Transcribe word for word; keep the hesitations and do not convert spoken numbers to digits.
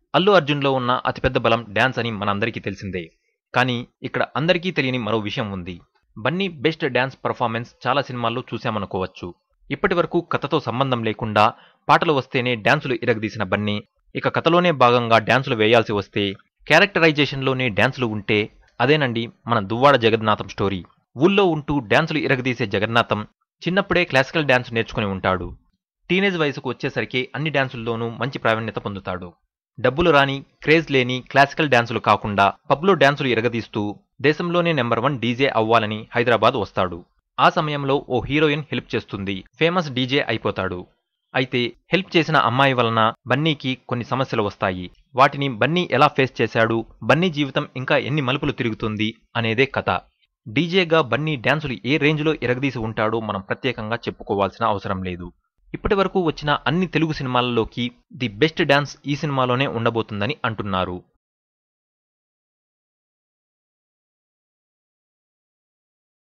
అల్లు అర్జున్లో ఉన్న అతిపెద్ద బలం డ్యాన్స్ అని మనందరికీ తెలిసిందే. కానీ ఇక్కడ అందరికీ తెలియని మరో విషయం ఉంది. బన్నీ బెస్ట్ డ్యాన్స్ పర్ఫార్మెన్స్ చాలా సినిమాల్లో చూశామనుకోవచ్చు. ఇప్పటి వరకు కథతో సంబంధం లేకుండా పాటలు వస్తేనే డ్యాన్సులు ఇరగదీసిన బన్నీ ఇక కథలోనే భాగంగా డ్యాన్సులు వేయాల్సి వస్తే క్యారెక్టరైజేషన్లోనే డ్యాన్సులు ఉంటే అదేనండి మన దువ్వాడ జగన్నాథం స్టోరీ. ఊళ్ళో ఉంటూ డ్యాన్సులు ఇరగదీసే జగన్నాథం చిన్నప్పుడే క్లాసికల్ డ్యాన్స్ నేర్చుకుని ఉంటాడు. టీనేజ్ వయసుకు వచ్చేసరికి అన్ని డ్యాన్సుల్లోనూ మంచి ప్రావీణ్యత పొందుతాడు. డబ్బులు రాని క్రేజ్ లేని క్లాసికల్ డ్యాన్సులు కాకుండా పబ్లో డ్యాన్సులు ఇరగదీస్తూ దేశంలోనే నెంబర్ వన్ డీజే అవ్వాలని హైదరాబాద్ వస్తాడు. ఆ సమయంలో ఓ హీరోయిన్ హెల్ప్ చేస్తుంది. ఫేమస్ డీజే అయిపోతాడు. అయితే హెల్ప్ చేసిన అమ్మాయి వలన బన్నీకి కొన్ని సమస్యలు వస్తాయి. వాటిని బన్నీ ఎలా ఫేస్ చేశాడు, బన్నీ జీవితం ఇంకా ఎన్ని మలుపులు తిరుగుతుంది అనేదే కథ. డీజేగా బన్నీ డ్యాన్సులు ఏ రేంజ్లో ఇరగదీసి ఉంటాడో మనం ప్రత్యేకంగా చెప్పుకోవాల్సిన అవసరం లేదు. ఇప్పటి వరకు వచ్చిన అన్ని తెలుగు సినిమాలలోకి ది బెస్ట్ డాన్స్ ఈ సినిమాలోనే ఉండబోతుందని అంటున్నారు.